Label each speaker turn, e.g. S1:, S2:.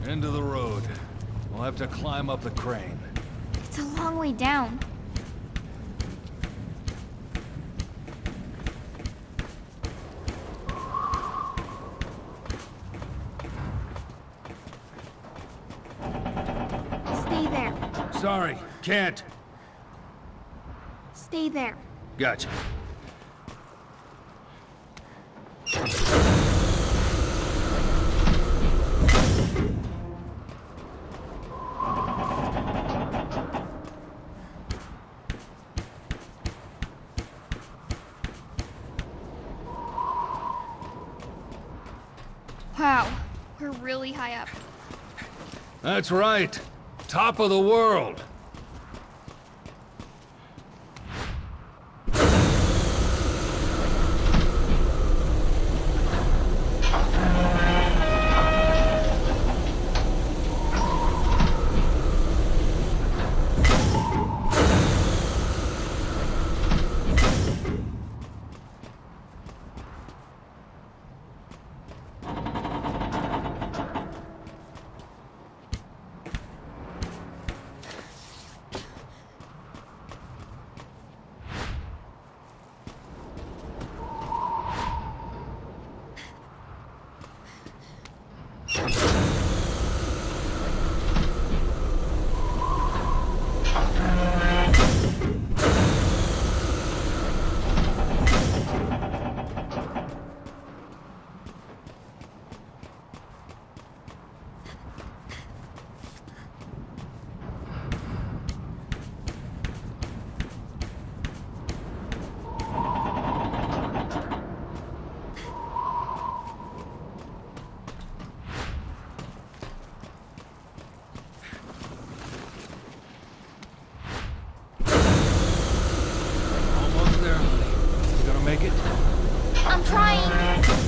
S1: End of the road. We'll have to climb up the crane.
S2: It's a long way down. Stay there.
S1: Sorry, can't.
S2: Stay there.
S1: Gotcha.
S2: Wow, we're really high up.
S1: That's right. Top of the world. Almost there, honey. You gonna make it?
S2: I'm trying.